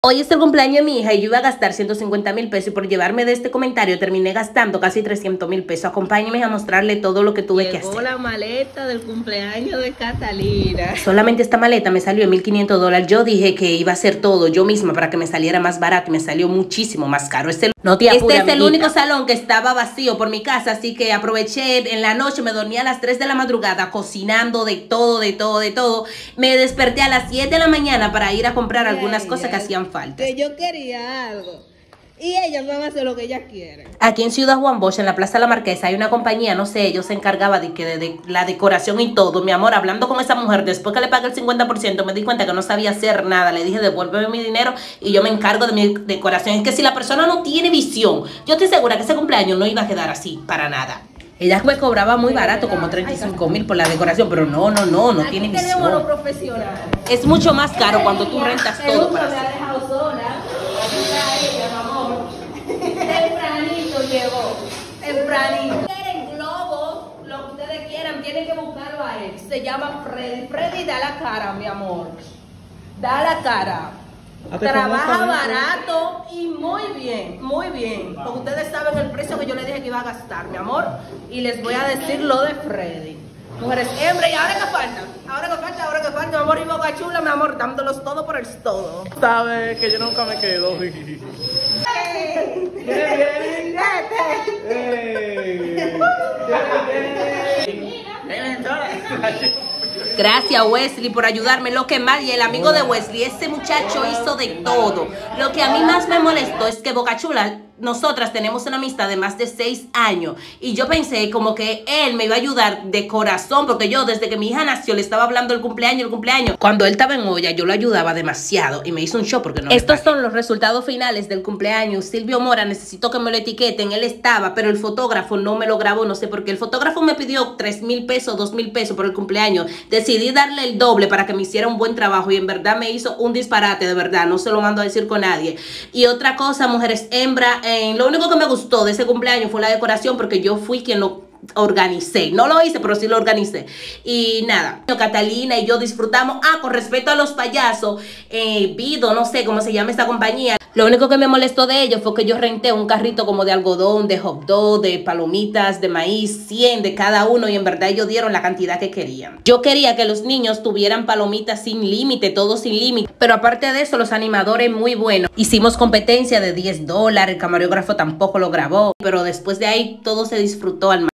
Hoy es el cumpleaños de mi hija y yo iba a gastar 150.000 pesos y por llevarme de este comentario terminé gastando casi 300.000 pesos. Acompáñenme a mostrarle todo lo que tuve que hacer. Llegó la maleta del cumpleaños de Catalina. Solamente esta maleta me salió en $1.500. Yo dije que iba a hacer todo yo misma para que me saliera más barato y me salió muchísimo más caro. No te apures, este es el único salón que estaba vacío por mi casa, así que aproveché en la noche, me dormí a las 3 de la madrugada cocinando de todo. Me desperté a las 7 de la mañana para ir a comprar algunas cosas que hacían falta. Que yo quería algo. Y ellas van a hacer lo que ellas quieren. Aquí en Ciudad Juan Bosch, en la Plaza de la Marquesa, hay una compañía, no sé, ellos se encargaban de la decoración y todo. Mi amor, hablando con esa mujer, después que le pagué el 50%, me di cuenta que no sabía hacer nada. Le dije, devuélveme mi dinero y yo me encargo de mi decoración. Es que si la persona no tiene visión, yo estoy segura que ese cumpleaños no iba a quedar así, para nada. Ella me cobraba muy barato, como 35.000 por la decoración, pero no tiene visión. Los profesionales. Es mucho más caro cuando tú rentas todo para hacer. Tempranito llegó, tempranito. Quieren globos, lo que ustedes quieran, tienen que buscarlo a él. Se llama Freddy. Freddy, da la cara, mi amor. Da la cara. Trabaja barato y muy bien, porque ustedes saben el precio que yo les dije que iba a gastar, mi amor. Y les voy a decir lo de Freddy. Mujeres hembra, y ahora que falta, mi amor, y Boca Chula, mi amor, dándolos todo por el todo. Sabes que yo nunca me quedo. Gracias, Wesley, por ayudarme. Lo que más, y el amigo de Wesley, ese muchacho hizo de todo. Lo que a mí más me molestó es que Boca Chula, nosotras tenemos una amistad de más de 6 años y yo pensé como que él me iba a ayudar de corazón, porque yo desde que mi hija nació le estaba hablando el cumpleaños. Cuando él estaba en olla yo lo ayudaba demasiado y me hizo un show porque no. Estos son los resultados finales del cumpleaños. Silvio Mora, necesito que me lo etiqueten. Él estaba, pero el fotógrafo no me lo grabó, no sé por qué. El fotógrafo me pidió 3.000 pesos, 2.000 pesos por el cumpleaños. Decidí darle el doble para que me hiciera un buen trabajo y en verdad me hizo un disparate, de verdad, no se lo mando a decir con nadie. Y otra cosa, mujeres hembra, lo único que me gustó de ese cumpleaños fue la decoración, porque yo fui quien lo organicé. No lo hice, pero sí lo organicé. Y nada, Catalina y yo disfrutamos. Con respecto a los payasos, Vido, no sé cómo se llama esta compañía. Lo único que me molestó de ellos fue que yo renté un carrito como de algodón, de hot dog, de palomitas, de maíz, 100 de cada uno, y en verdad ellos dieron la cantidad que querían. Yo quería que los niños tuvieran palomitas sin límite, todo sin límite, pero aparte de eso, los animadores muy buenos. Hicimos competencia de $10, el camarógrafo tampoco lo grabó, pero después de ahí todo se disfrutó al máximo.